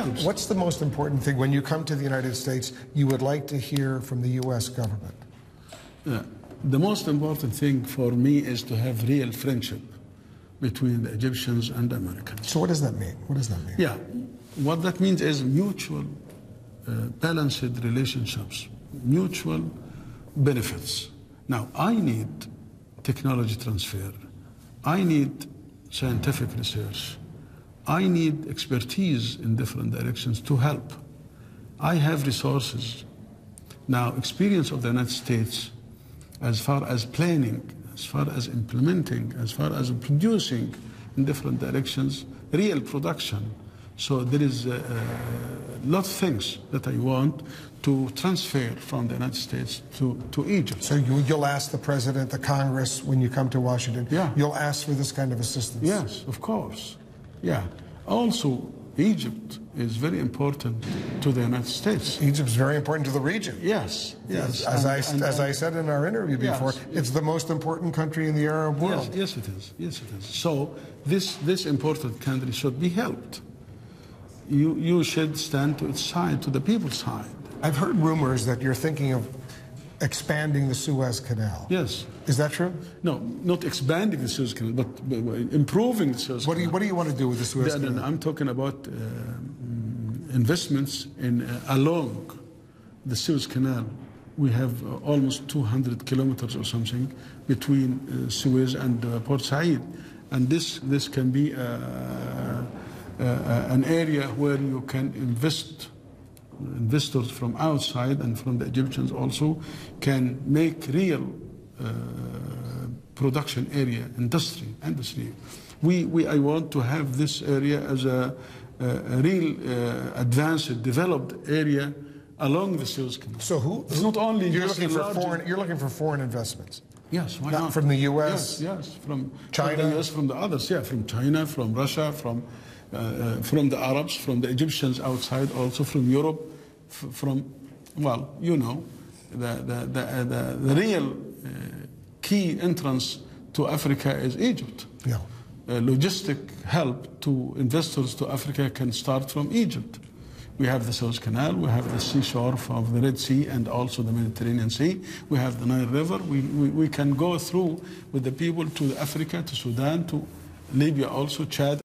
helps. What's the most important thing when you come to the United States you would like to hear from the U.S. government? The most important thing for me is to have real friendship between the Egyptians and the Americans. So what does that mean? What does that mean? Yeah, what that means is mutual, balanced relationships, mutual benefits. Now, I need technology transfer. I need scientific research. I need expertise in different directions to help. I have resources. Now, experience of the United States as far as planning, as far as implementing, as far as producing in different directions, real production. So there is a lot of things that I want to transfer from the United States to Egypt. So you'll ask the President, the Congress, when you come to Washington, yeah. You'll ask for this kind of assistance? Yes, of course. Yeah. Also, Egypt is very important to the United States. Egypt's very important to the region. Yes, yes. As I said in our interview before, yes. It's the most important country in the Arab world. Yes, it is. Yes, it is. So this important country should be helped. You should stand to its side, to the people's side. I've heard rumors that you're thinking of expanding the Suez Canal. Yes. Is that true? No, not expanding the Suez Canal, but improving the Suez Canal. What do you want to do with the Suez Canal? I'm talking about investments along the Suez Canal. We have almost 200 kilometers or something between Suez and Port Said. And this can be an area where you can investors from outside and from the Egyptians also can make real production area, industry. I want to have this area as a real advanced, developed area along the Suez Canal. So it's not only you're looking for foreign investments? Yes, why not? From the U.S.? Yes, from China? From the U.S., from the others, yeah, from China, from Russia, from the Arabs, from the Egyptians outside, also from Europe, well, you know, the real key entrance to Africa is Egypt. Yeah. Logistic help to investors to Africa can start from Egypt. We have the Suez Canal, we have the seashore of the Red Sea and also the Mediterranean Sea. We have the Nile River. We can go through with the people to Africa, to Sudan, to Libya also, Chad.